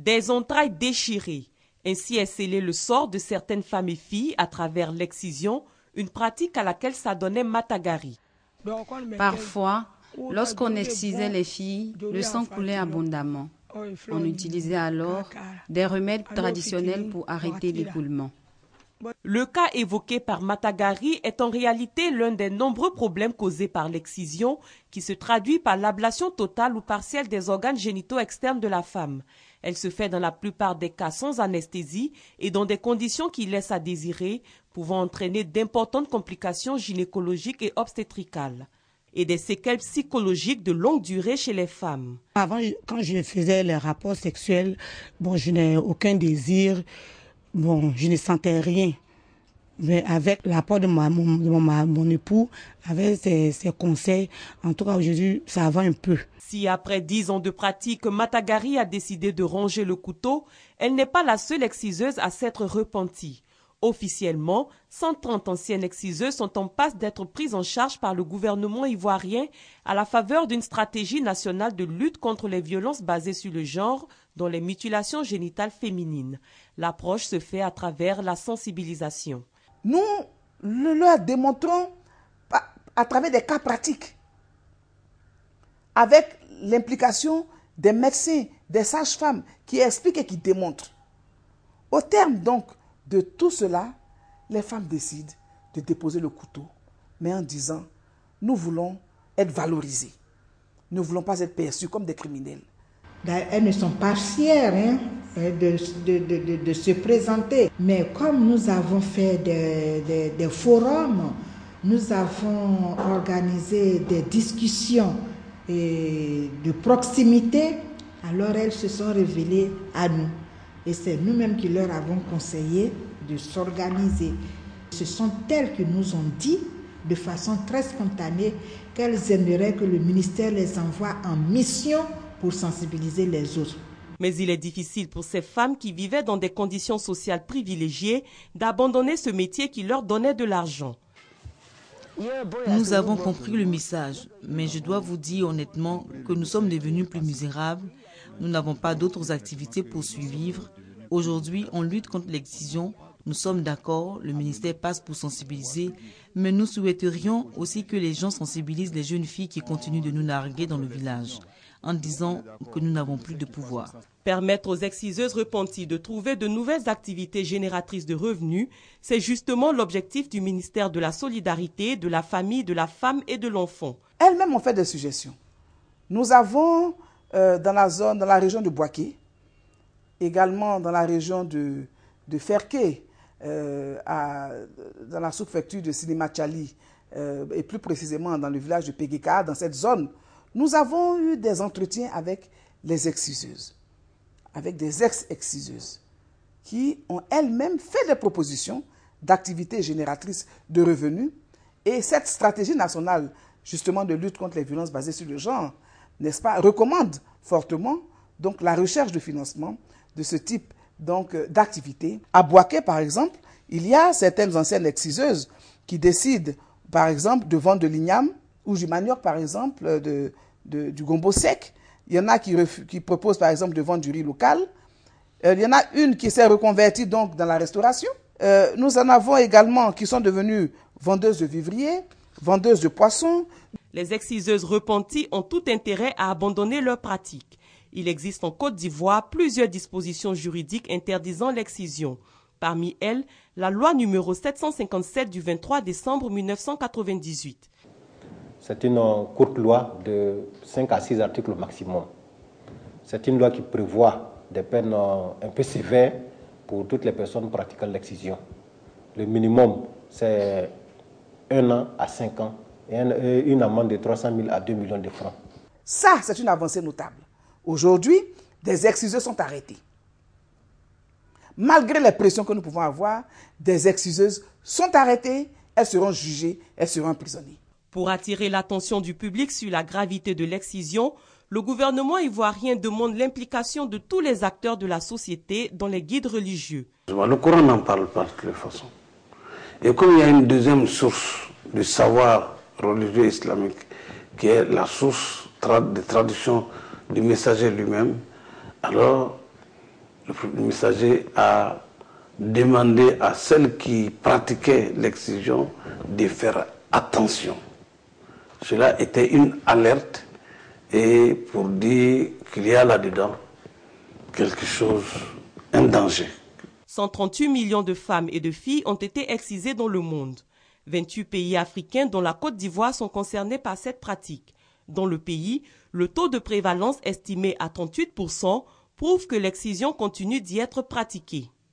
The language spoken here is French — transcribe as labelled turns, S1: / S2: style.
S1: Des entrailles déchirées. Ainsi est scellé le sort de certaines femmes et filles à travers l'excision, une pratique à laquelle s'adonnait Matagari.
S2: Parfois, lorsqu'on excisait les filles, le sang coulait abondamment. On utilisait alors des remèdes traditionnels pour arrêter l'écoulement.
S1: Le cas évoqué par Matagari est en réalité l'un des nombreux problèmes causés par l'excision qui se traduit par l'ablation totale ou partielle des organes génitaux externes de la femme. Elle se fait dans la plupart des cas sans anesthésie et dans des conditions qui laissent à désirer, pouvant entraîner d'importantes complications gynécologiques et obstétricales et des séquelles psychologiques de longue durée chez les femmes.
S3: Avant, quand je faisais les rapports sexuels, je n'ai aucun désir, je ne sentais rien. Mais avec l'apport de mon époux, avec ses conseils, en tout cas aujourd'hui, ça va un peu.
S1: Si après 10 ans de pratique, Matagari a décidé de ranger le couteau, elle n'est pas la seule exciseuse à s'être repentie. Officiellement, 130 anciennes exciseuses sont en passe d'être prises en charge par le gouvernement ivoirien à la faveur d'une stratégie nationale de lutte contre les violences basées sur le genre, dont les mutilations génitales féminines. L'approche se fait à travers la sensibilisation.
S4: Nous leur démontrons à travers des cas pratiques, avec l'implication des médecins, des sages-femmes qui expliquent et qui démontrent. Au terme donc de tout cela, les femmes décident de déposer le couteau, mais en disant « nous voulons être valorisées, nous ne voulons pas être perçues comme des criminels ».
S5: Elles ne sont pas fières de se présenter. Mais comme nous avons fait des forums, nous avons organisé des discussions de proximité, alors elles se sont révélées à nous. Et c'est nous-mêmes qui leur avons conseillé de s'organiser. Ce sont elles qui nous ont dit, de façon très spontanée, qu'elles aimeraient que le ministère les envoie en mission pour sensibiliser les autres.
S1: Mais il est difficile pour ces femmes qui vivaient dans des conditions sociales privilégiées d'abandonner ce métier qui leur donnait de l'argent.
S6: Nous avons compris le message, mais je dois vous dire honnêtement que nous sommes devenus plus misérables. Nous n'avons pas d'autres activités pour survivre. Aujourd'hui, on lutte contre l'excision. Nous sommes d'accord, le ministère passe pour sensibiliser, mais nous souhaiterions aussi que les gens sensibilisent les jeunes filles qui continuent de nous narguer dans le village, en disant que nous n'avons plus de pouvoir.
S1: Permettre aux exciseuses repenties de trouver de nouvelles activités génératrices de revenus, c'est justement l'objectif du ministère de la Solidarité, de la Famille, de la Femme et de l'Enfant.
S4: Elles-mêmes ont fait des suggestions. Nous avons dans la région de Boaké, également dans la région de Ferké, dans la sous-préfecture de Silimachali, et plus précisément dans le village de Péguéka, dans cette zone, nous avons eu des entretiens avec les exciseuses, avec des ex-exciseuses, qui ont elles-mêmes fait des propositions d'activités génératrices de revenus. Et cette stratégie nationale, justement, de lutte contre les violences basées sur le genre, n'est-ce pas, recommande fortement donc, la recherche de financement de ce type d'activités. À Boaké, par exemple, il y a certaines anciennes exciseuses qui décident, par exemple, de vendre de l'igname ou du manioc, par exemple, du gombo sec. Il y en a qui proposent, par exemple, de vendre du riz local. Il y en a une qui s'est reconvertie donc dans la restauration. Nous en avons également qui sont devenues vendeuses de vivriers, vendeuses de poissons.
S1: Les exciseuses repenties ont tout intérêt à abandonner leur pratique. Il existe en Côte d'Ivoire plusieurs dispositions juridiques interdisant l'excision. Parmi elles, la loi numéro 757 du 23 décembre 1998.
S7: C'est une courte loi de 5 à 6 articles au maximum. C'est une loi qui prévoit des peines un peu sévères pour toutes les personnes pratiquant l'excision. Le minimum, c'est 1 an à 5 ans et une amende de 300 000 à 2 millions de francs.
S4: Ça, c'est une avancée notable. Aujourd'hui, des exciseuses sont arrêtées. Malgré les pressions que nous pouvons avoir, des exciseuses sont arrêtées, elles seront jugées, elles seront emprisonnées.
S1: Pour attirer l'attention du public sur la gravité de l'excision, le gouvernement ivoirien demande l'implication de tous les acteurs de la société dans les guides religieux.
S8: Le Coran n'en parle pas de toute façon. Et comme il y a une deuxième source de savoir religieux islamique, qui est la source de tradition du messager lui-même, alors le messager a demandé à celles qui pratiquaient l'excision de faire attention. Cela était une alerte et pour dire qu'il y a là-dedans quelque chose, un danger.
S1: 138 millions de femmes et de filles ont été excisées dans le monde. 28 pays africains dont la Côte d'Ivoire sont concernés par cette pratique. Dans le pays, le taux de prévalence estimé à 38% prouve que l'excision continue d'y être pratiquée.